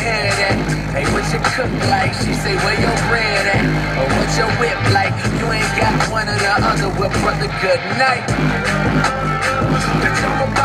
head at? Hey, what you cook like? She say, where your bread at? Or what your whip like? You ain't got one or the other, well, brother, good night. Bitch, I'm a